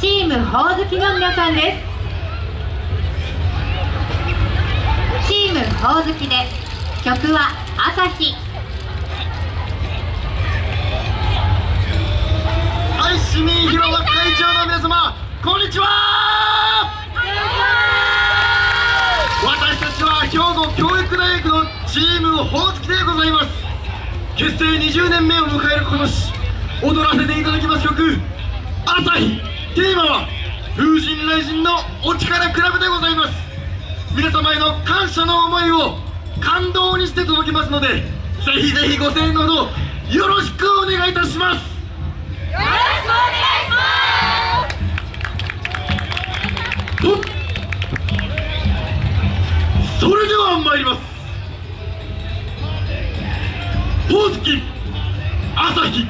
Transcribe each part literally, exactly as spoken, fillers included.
チームほおずきの皆さんです。チームほおずきで曲は朝日。 はい、市民広場会場の皆様、こんにちは。私たちは兵庫教育大学のチームほおずきでございます。結成にじゅうねんめを迎える今年、踊らせていただきます曲「朝日」。テーマは風神雷神のお力比べでございます。皆様への感謝の思いを感動にして届きますので、ぜひぜひご声援のほどよろしくお願いいたします。 よろしくお願いします。 とそれでは参ります。ほおずき朝日。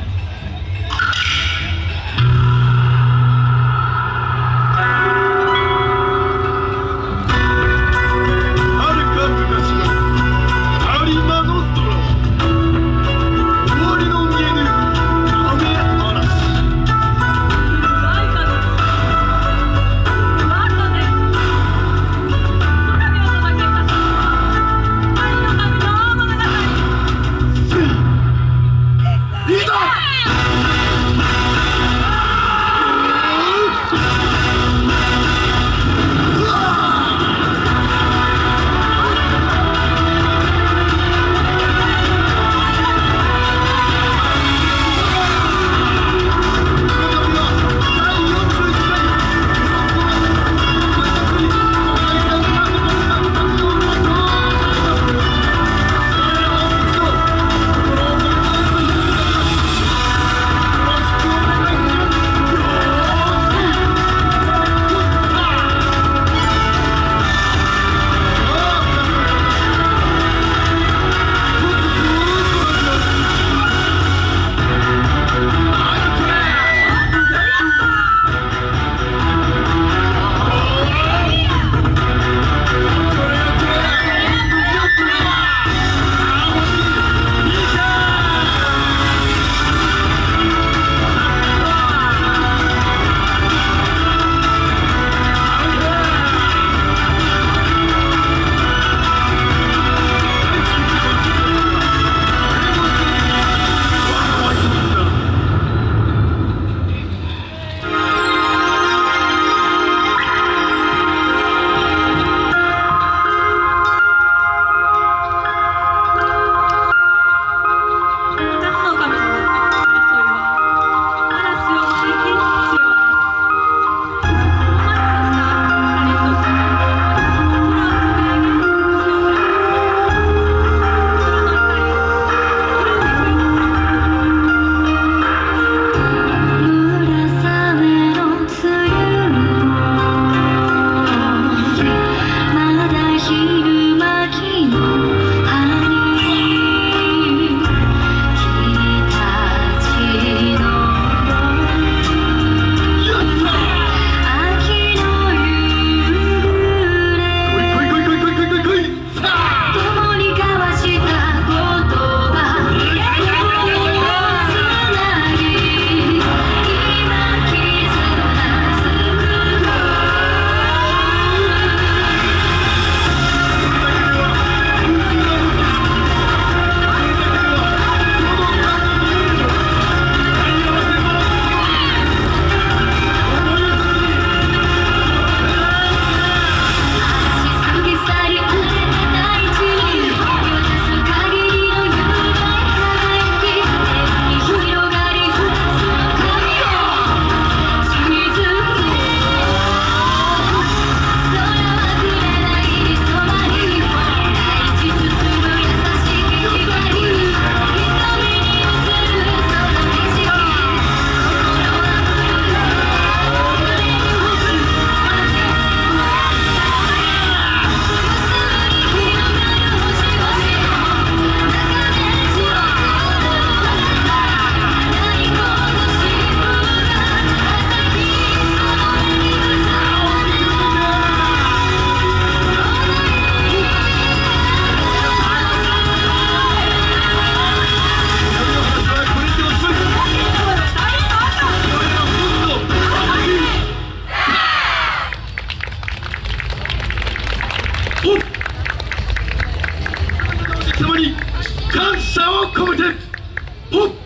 客様に感謝を込めてほっ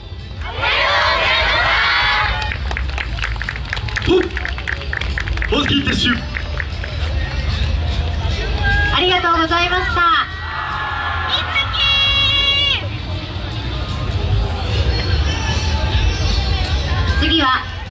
ほっほっき撤収。 ありがとうございました。